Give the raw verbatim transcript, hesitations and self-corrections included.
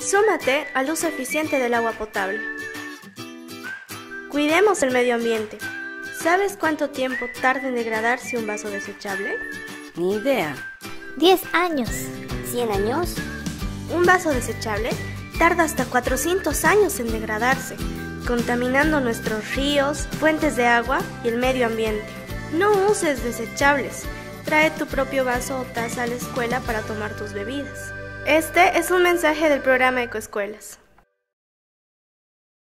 Súmate al uso eficiente del agua potable. Cuidemos el medio ambiente. ¿Sabes cuánto tiempo tarda en degradarse un vaso desechable? Ni idea. Diez años. ¿Cien años? Un vaso desechable tarda hasta cuatrocientos años en degradarse, contaminando nuestros ríos, fuentes de agua y el medio ambiente. No uses desechables. Trae tu propio vaso o taza a la escuela para tomar tus bebidas. Este es un mensaje del programa Ecoescuelas.